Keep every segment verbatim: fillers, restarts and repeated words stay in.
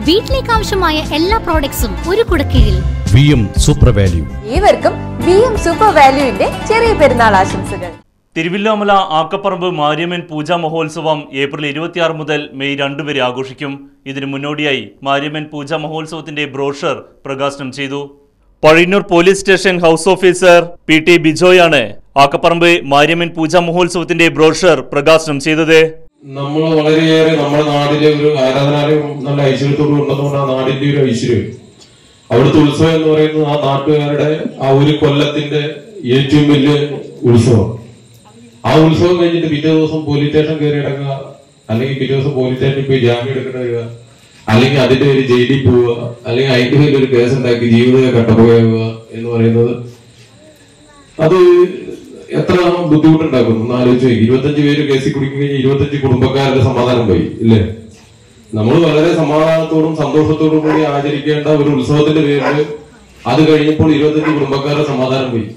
വീട്ടിലേക്ക് ആവശ്യമായ എല്ലാ പ്രോഡക്ട്സും ഒരു കുടക്കീഴിൽ. V M super value. ഏവർക്കും വി എം സൂപ്പർ വാല്യൂവിന്റെ ചെറിയ പെരുന്നാൾ ആശംസകൾ. തിരുവില്ലോമല ആക്കപ്പറമ്പ് മാരിയമ്മൻ പൂജാ മഹോത്സവം ഏപ്രിൽ ഇരുപത്തിയാറ് മുതൽ മെയ് രണ്ട് വരെ ആഘോഷിക്കും. ഇതിനു മുന്നോടിയായി മാരിയമ്മൻ പൂജാ മഹോത്സവത്തിന്റെ ബ്രോഷർ പ്രകാശനം ചെയ്തു. Pazhayannur police station house officer P T ബിജോയാണ് ആക്കപ്പറമ്പ് മാരിയമ്മൻ പൂജാ മഹോത്സവത്തിന്റെ ബ്രോഷർ പ്രകാശനം ചെയ്തത്. നമ്മൾ വളരെയേറെ നമ്മുടെ നാടിലെ ഒരു ആരാധനാലയം നല്ല ഐശ്വര്യത്തോട് ഉണ്ടെന്നുകൊണ്ട് ആ നാടിന്റെ ഒരു ഐശ്വര്യം, അവിടുത്തെ ഉത്സവം എന്ന് പറയുന്നത് ആ നാട്ടുകാരുടെ ആ ഒരു കൊല്ലത്തിന്റെ ഏറ്റവും വലിയ ഉത്സവം. ആ ഉത്സവം കഴിഞ്ഞിട്ട് പിറ്റേ ദിവസം പോലീസ് സ്റ്റേഷൻ കയറി ഇടങ്ങുക, അല്ലെങ്കിൽ പിറ്റേ ദിവസം പോലീസ് സ്റ്റേഷനിൽ പോയി ജാമ്യം എടുക്കേണ്ടി വരിക, അല്ലെങ്കിൽ അതിന്റെ പേര് ജയിലിൽ പോവുക, അല്ലെങ്കിൽ അതിന്റെ പേരിൽ ഒരു കേസ് ഉണ്ടാക്കി ജീവിതം കട്ടപ്പോയാവുക എന്ന് പറയുന്നത് അത് എത്ര ബുദ്ധിമുട്ടുണ്ടാക്കുന്നു എന്ന് ആലോചിച്ച്. ഇരുപത്തഞ്ച് പേര് കേസിൽ കുടിക്കുകയും ഇരുപത്തഞ്ച് കുടുംബക്കാരുടെ സമാധാനം പോയി ഇല്ലേ? നമ്മൾ വളരെ സമാധാനത്തോടും സന്തോഷത്തോടും കൂടി ആചരിക്കേണ്ട ഒരു ഉത്സവത്തിന്റെ പേരിൽ അത് കഴിഞ്ഞപ്പോൾ ഇരുപത്തഞ്ച് കുടുംബക്കാരുടെ സമാധാനം പോയി.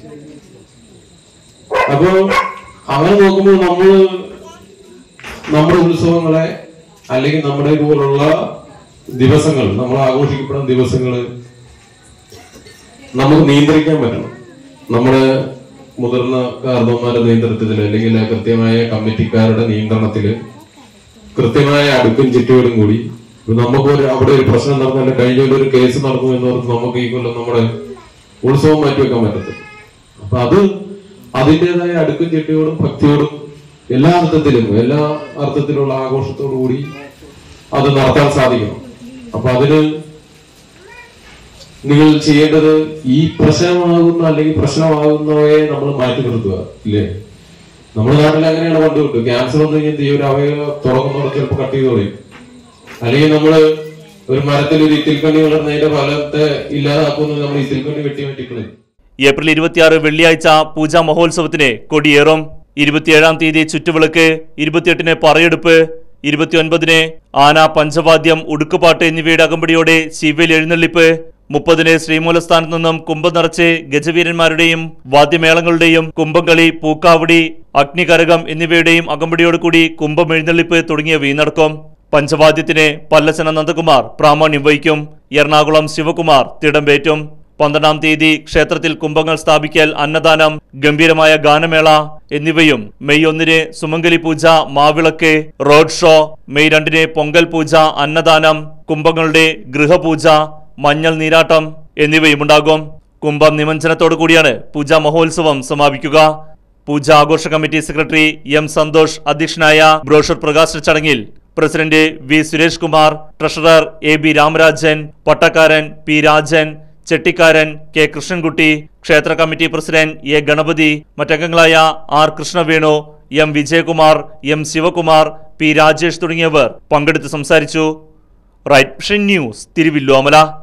അപ്പോ അങ്ങനെ നോക്കുമ്പോൾ നമ്മൾ നമ്മുടെ ഉത്സവങ്ങളെ അല്ലെങ്കിൽ നമ്മുടെ ഇതുപോലുള്ള ദിവസങ്ങൾ, നമ്മൾ ആഘോഷിക്കപ്പെടുന്ന ദിവസങ്ങള് നമുക്ക് നിയന്ത്രിക്കാൻ പറ്റണം. നമ്മുടെ മുതിർന്ന കാർന്നവന്മാരുടെ നേതൃത്വത്തിൽ അല്ലെങ്കിൽ കൃത്യമായ കമ്മിറ്റിക്കാരുടെ നിയന്ത്രണത്തില് കൃത്യമായ അടുക്കും ചുറ്റുകളും കൂടി നമുക്ക് അവിടെ ഒരു പ്രശ്നം നടന്നല്ല, കഴിഞ്ഞ ഒരു കേസ് നടന്നു എന്നോർത്ത് നമുക്ക് ഈ കൊല്ലം നമ്മുടെ ഉത്സവം മാറ്റിവെക്കാൻ പറ്റത്തില്ല. അപ്പൊ അത് അതിൻ്റെതായ അടുക്കും ചിട്ടയോടും ഭക്തിയോടും എല്ലാ അർത്ഥത്തിലും എല്ലാ അർത്ഥത്തിലുള്ള ആഘോഷത്തോടു കൂടി അത് നടത്താൻ സാധിക്കണം. അപ്പൊ അതിന് നിങ്ങൾ ചെയ്യേണ്ടത് ഈ പ്രശ്നമാകുന്ന അല്ലെങ്കിൽ പ്രശ്നമാകുന്നവയെ നമ്മൾ മാറ്റി നിർത്തുക ഇല്ലേ? നമ്മുടെ നാട്ടിൽ അങ്ങനെയാണ് പണ്ട് കിട്ടും. ക്യാൻസർ വന്നു കഴിഞ്ഞാൽ ഈ ഒരു അവയവ തുറക്കുന്നതോടെ ചിലപ്പോൾ കട്ട് ചെയ്ത് കളയും, അല്ലെങ്കിൽ നമ്മള് ഒരു മരത്തിൽ ഒരു ഇത്തിൽക്കണ്ണി വളർന്നതിന്റെ ഫലത്തെ ഇല്ലാതാക്കുന്നത് നമ്മൾ ഇത്തിൽക്കണ്ണി വെട്ടി വെട്ടിക്കളയും. ഏപ്രിൽ ഇരുപത്തിയാറ് വെള്ളിയാഴ്ച പൂജാ മഹോത്സവത്തിന് കൊടിയേറും. ഇരുപത്തിയേഴാം തീയതി ചുറ്റുവിളക്ക്, ഇരുപത്തിയെട്ടിന് പറയെടുപ്പ്, ഇരുപത്തിയൊൻപതിന് ആന, പഞ്ചവാദ്യം, ഉടുക്കുപാട്ട് എന്നിവയുടെ അകമ്പടിയോടെ ശിവയിൽ എഴുന്നള്ളിപ്പ്, മുപ്പതിന് ശ്രീമൂലസ്ഥാനത്ത് നിന്നും കുംഭം നിറച്ച് ഗജവീരന്മാരുടെയും വാദ്യമേളങ്ങളുടെയും കുംഭംകളി, പൂക്കാവടി, അഗ്നികരകം എന്നിവയുടെയും അകമ്പടിയോടുകൂടി കുംഭം എഴുന്നള്ളിപ്പ് തുടങ്ങിയവ നടക്കും. പഞ്ചവാദ്യത്തിന് പല്ലശന നന്ദകുമാർ പ്രാമാണ്യം വഹിക്കും. എറണാകുളം ശിവകുമാർ തിടമ്പേറ്റും. പന്ത്രണ്ടാം തീയതി ക്ഷേത്രത്തിൽ കുംഭങ്ങൾ സ്ഥാപിക്കൽ, അന്നദാനം, ഗംഭീരമായ ഗാനമേള എന്നിവയും. മെയ് ഒന്നിന് സുമംഗലി പൂജ, മാവിളക്ക്, റോഡ് ഷോ. മെയ് രണ്ടിന് പൊങ്കൽ പൂജ, അന്നദാനം, കുംഭങ്ങളുടെ ഗൃഹപൂജ, മഞ്ഞൾ നീരാട്ടം എന്നിവയുമുണ്ടാകും. കുംഭം നിമഞ്ജനത്തോടു കൂടിയാണ് പൂജാ മഹോത്സവം സമാപിക്കുക. പൂജ ആഘോഷ കമ്മിറ്റി സെക്രട്ടറി എം സന്തോഷ് അധ്യക്ഷനായ ബ്രോഷർ പ്രകാശന ചടങ്ങിൽ president V Suresh Kumar, treasurer A B Ramarajan, പട്ടക്കാരൻ പി രാജൻ, ചെട്ടിക്കാരൻ കെ കൃഷ്ണൻകുട്ടി, ക്ഷേത്ര കമ്മിറ്റി പ്രസിഡന്റ് എ ഗണപതി, മറ്റംഗങ്ങളായ R Krishnavenu, M Vijayakumar, M Sivakumar, P Rajesh തുടങ്ങിയവർ പങ്കെടുത്ത് സംസാരിച്ചു. Right Vision News, Thiruvilwamala.